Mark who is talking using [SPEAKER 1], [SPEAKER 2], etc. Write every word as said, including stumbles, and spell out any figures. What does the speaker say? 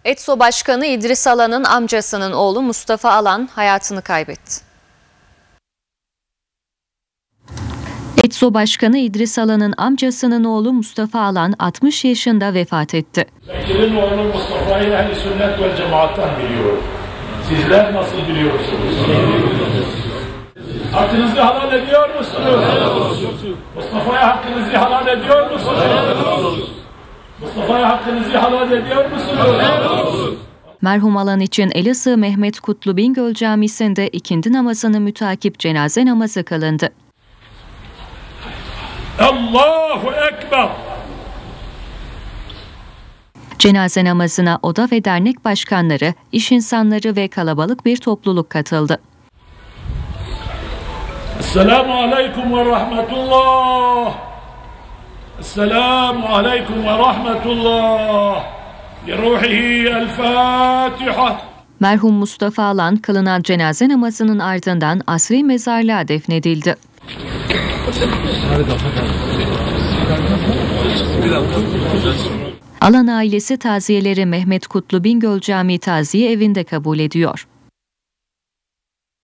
[SPEAKER 1] ETSO Başkanı İdris Alan'ın amcasının oğlu Mustafa Alan hayatını kaybetti. ETSO Başkanı İdris Alan'ın amcasının oğlu Mustafa Alan altmış yaşında vefat etti.
[SPEAKER 2] Bekir'in oğlu Mustafa'yı Ehl-i Sünnet ve Cemaat'tan biliyor. Sizler nasıl biliyorsunuz? Hakkınızı halal ediyor musunuz? Mustafa'ya hakkınızı halal ediyor musunuz? Mustafa'ya hakkınızı halal ediyor musunuz?
[SPEAKER 1] Merhum Alan için Elazığ Mehmet Kutlu Bingöl Camisi'nde ikindi namazını mütakip cenaze namazı kılındı.
[SPEAKER 2] Allahu Ekber!
[SPEAKER 1] Cenaze namazına oda ve dernek başkanları, iş insanları ve kalabalık bir topluluk katıldı.
[SPEAKER 2] Esselamu aleyküm ve rahmetullah. Esselamu aleyküm ve rahmetullah. Liruhihi el Fatiha.
[SPEAKER 1] Merhum Mustafa Alan kılınan cenaze namazının ardından asri mezarlığa defnedildi. Alan ailesi taziyeleri Mehmet Kutlu Bingöl Camii Taziye Evi'nde kabul ediyor.